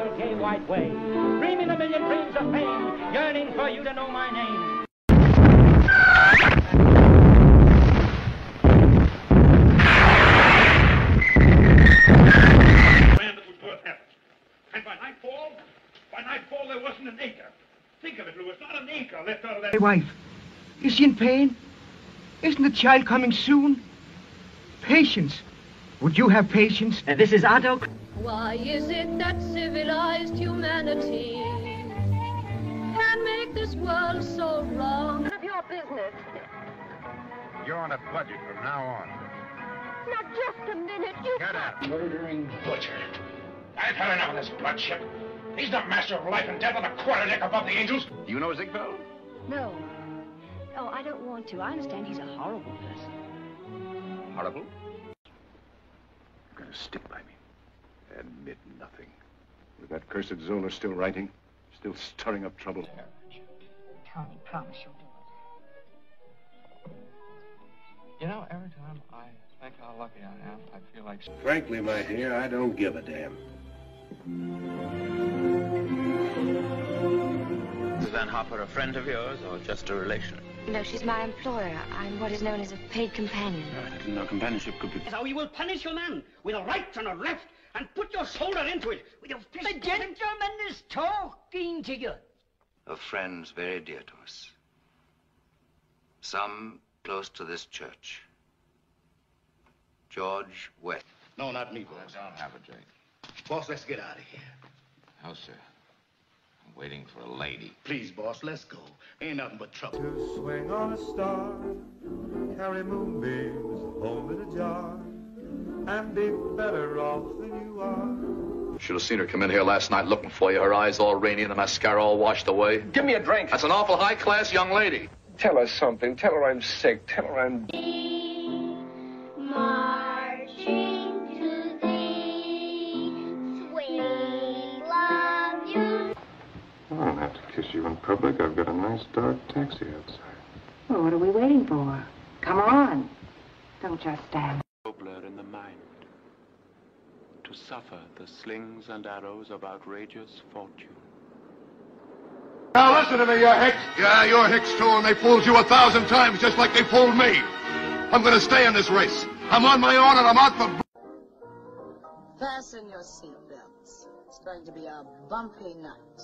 gay white way, dreaming a million dreams of fame, yearning for you to know my name. Land that was worth having. And by nightfall there wasn't an acre. Think of it, Louis, not an acre left out of that. My wife, is she in pain? Isn't the child coming soon? Patience. Would you have patience? This is Otto. Why is it that civilized humanity can make this world so wrong? None of your business. You're on a budget from now on. Now, just a minute, you... Get out. Murdering butcher. I've had enough of this bloodship. He's the master of life and death on a quarter deck above the angels. Do you know Ziegfeld? No. Oh, I don't want to. I understand he's a horrible person. Horrible? You're going to stick by me. Admit nothing. With that cursed Zola still writing, still stirring up trouble. Tony, promise you'll do it. You know, every time I think how lucky I am, I feel like... Frankly, my dear, I don't give a damn. Suzanne Harper a friend of yours, or just a relation? No, she's my employer. I'm what is known as a paid companion. I didn't know companionship could be... So you will punish your man with a right and a left, and put your shoulder into it with your fist. The gentleman is talking to you. Of friends very dear to us. Some close to this church. George West. No, not me, boss. Don't have it, Jake. Boss, let's get out of here. No, sir. I'm waiting for a lady. Please, boss, let's go. Ain't nothing but trouble. To swing on a star, carry moonbeams home in a jar, and be better off than you are. Should have seen her come in here last night looking for you, her eyes all rainy and the mascara all washed away. Give me a drink. That's an awful high-class young lady. Tell her something. Tell her I'm sick. Tell her I'm... Marching to thee, sweet love you. I don't have to kiss you in public. I've got a nice dark taxi outside. Well, what are we waiting for? Come on. Don't just stand. Nobler in the mind, to suffer the slings and arrows of outrageous fortune. Now listen to me, you hicks. Yeah, you're hicks too, and they fooled you 1,000 times just like they fooled me. I'm gonna stay in this race. I'm on my own and I'm out for... Fasten your seatbelts. It's going to be a bumpy night.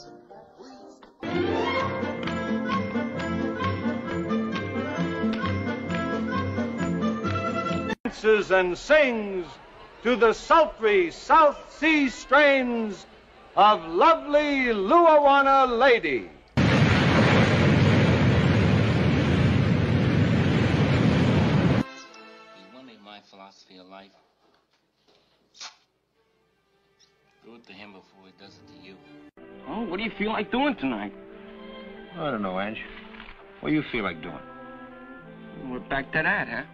Dances and sings to the sultry South Sea strains of lovely Luawana Lady. My philosophy of life. Do it to him before he does it to you. Oh, what do you feel like doing tonight? I don't know, Ange. What do you feel like doing? We're back to that, huh?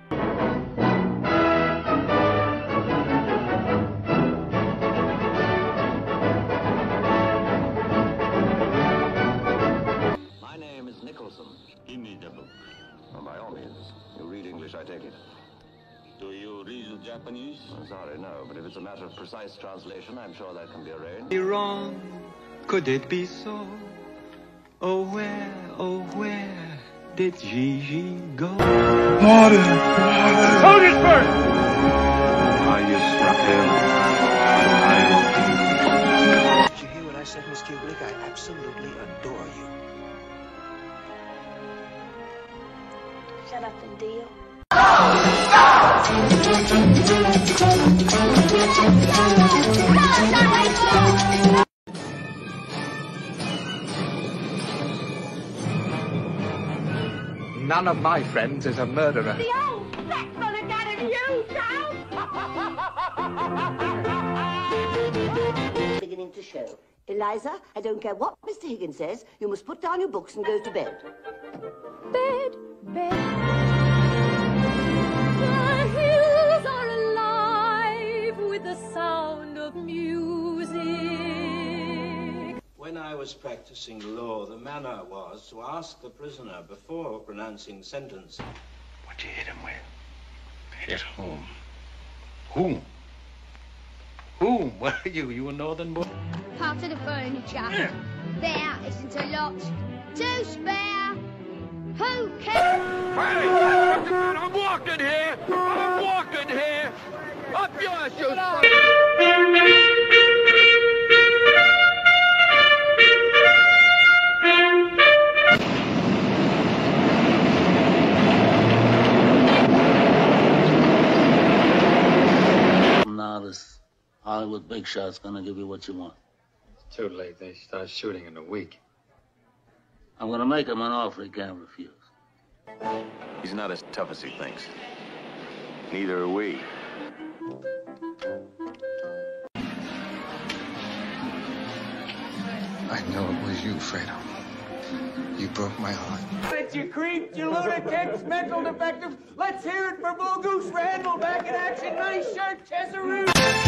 My name is Nicholson. Give me the book. Well, by all means. You read English, I take it. Do you read Japanese? I'm sorry, no, but if it's a matter of precise translation, I'm sure that can be arranged. Be wrong, could it be so? Oh, where did Gigi go? Martin! Soldiers first! Did you hear what I said, Miss Kubelik? I absolutely adore you. Shut up and deal. None of my friends is a murderer. The old black brother got it, you, Charles. Beginning to show. Eliza, I don't care what Mr. Higgins says. You must put down your books and go to bed. Bed. The hills are alive with the sound of music. When I was practicing law, the manner was to ask the prisoner before pronouncing sentence. What'd you hit him with? Hit whom? Whom? Whom? What are you? You a northern boy? part of the furniture. There isn't a lot to spare. Who cares? I'm walking here! I'm walking here! Up yours, you son! Now this Hollywood big shot's gonna give you what you want. It's too late. They start shooting in a week. I'm gonna make him an offer he can't refuse. He's not as tough as he thinks. Neither are we. I know it was you, Fredo. You broke my heart. But you creeps, you lunatics, mental defective. Let's hear it for Bull Goose Randall back in action. Nice shirt, Chesaroo.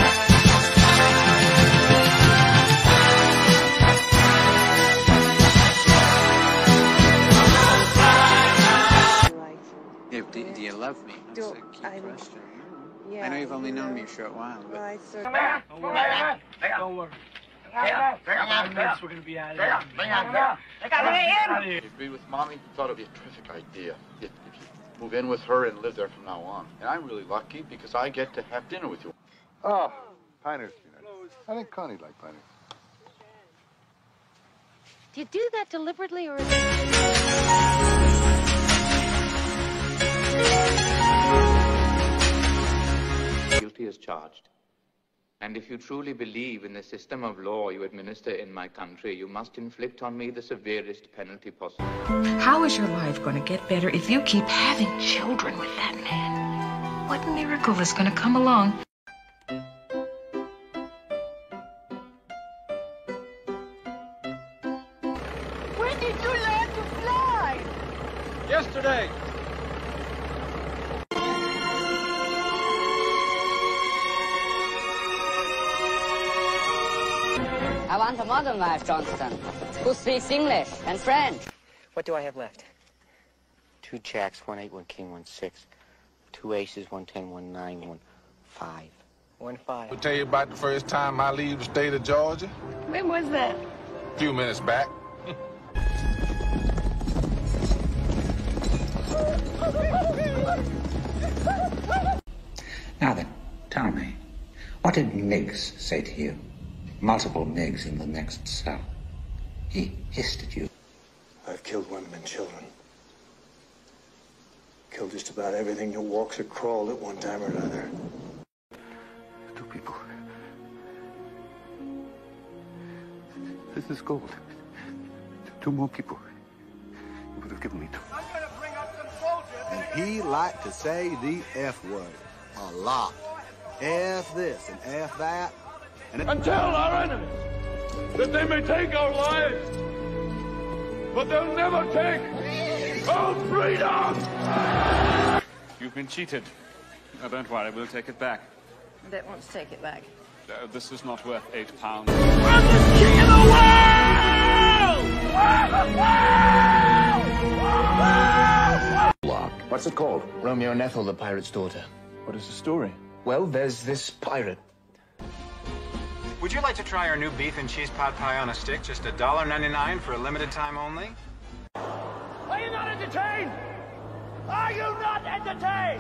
Do you love me? That's a key question. Yeah, I know you've only known me a short while, but... Well, Don't worry. Don't worry. 5 minutes, we're going to be out of here. You agreed with Mommy? Thought it'd be a terrific idea. If you move in with her and live there from now on. And I'm really lucky because I get to have dinner with you. Oh, Piners peanuts. I think Connie'd like Piners. Do you do that deliberately or... Guilty as charged. And if you truly believe in the system of law you administer in my country, you must inflict on me the severest penalty possible. How is your life going to get better if you keep having children with that man? What miracle is going to come along? When did you learn to fly? Yesterday. I want a modern wife, Johnston, who speaks English and French. What do I have left? 2 jacks, 1 8, 1 king, 1 6. 2 aces, 1 10, 1 9, 1 5. 1 5. I'll tell you about the first time I leave the state of Georgia. When was that? A few minutes back. Now then, tell me, what did Miggs say to you? Multiple Miggs in the next cell. He hissed at you. I've killed women and children. Killed just about everything that walks or crawled at one time or another. 2 people. This is gold. 2 more people. You would have given me 2. I'm going to bring up some soldiers. And he liked to say the F word a lot. F this and F that. And tell our enemies that they may take our lives, but they'll never take our freedom! You've been cheated. Oh, don't worry, we'll take it back. That wants to take it back. This is not worth £8. I'm the king of the world! What's it called? Romeo and Ethel, the pirate's daughter. What is the story? Well, there's this pirate. Would you like to try our new beef and cheese pot pie on a stick? Just $1.99 for a limited time only? Are you not entertained? Are you not entertained?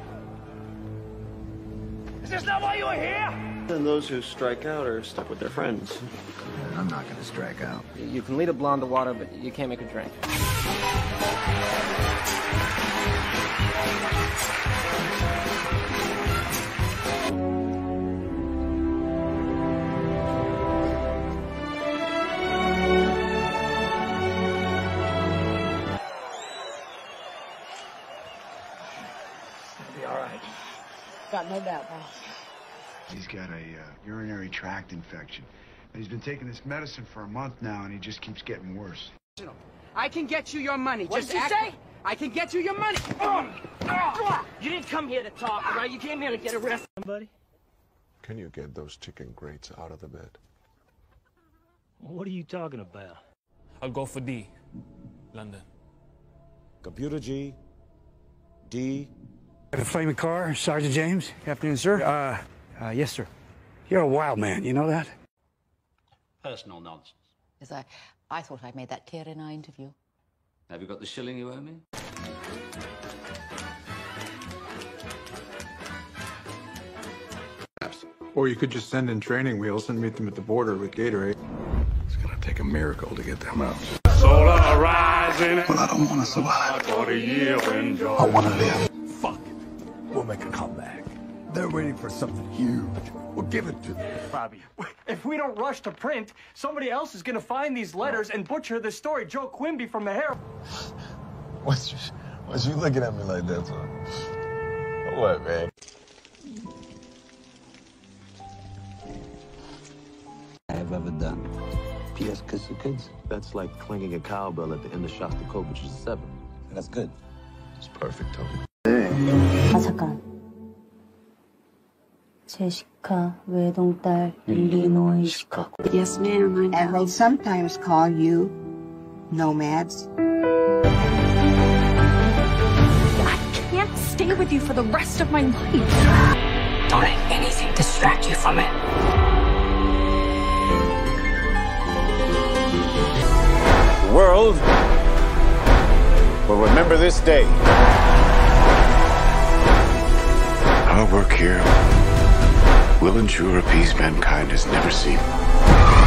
Is this not why you are here? And those who strike out are stuck with their friends. I'm not going to strike out. You can lead a blonde to water, but you can't make her drink. Got no doubt, pal. He's got a urinary tract infection. And he's been taking this medicine for a month now, and he just keeps getting worse. I can get you your money. What did you say? I can get you your money. You didn't come here to talk, right? You came here to get arrested, buddy. Can you get those chicken grates out of the bed? What are you talking about? I'll go for D. London. Computer G. D. The flaming car, Sergeant James. Afternoon, sir. Yes, sir. You're a wild man, you know that? personal nonsense. Yes, I thought I made that clear in our interview. Have you got the shilling you owe me? Or you could just send in training wheels and meet them at the border with Gatorade. It's gonna take a miracle to get them out. Solar rising. Well, I don't want to survive. I want to live. Fuck it. We'll make a comeback. They're waiting for something huge. We'll give it to them. Bobby, if we don't rush to print, somebody else is gonna find these letters and butcher the story. Joe Quimby from the Herald. What's you looking at me like that for? What, man? I have ever done. P.S. Kiss the kids. That's like clanging a cowbell at the end of Shostakovich's 7. That's good. It's perfect, Tony. 아, 잠깐. 제시카, 외동딸, 일리노이, 시카고. Yes, ma'am, I know. And they sometimes call you nomads. I can't stay with you for the rest of my life. Don't let anything distract you from it. The world will remember this day. Our work here will ensure a peace mankind has never seen.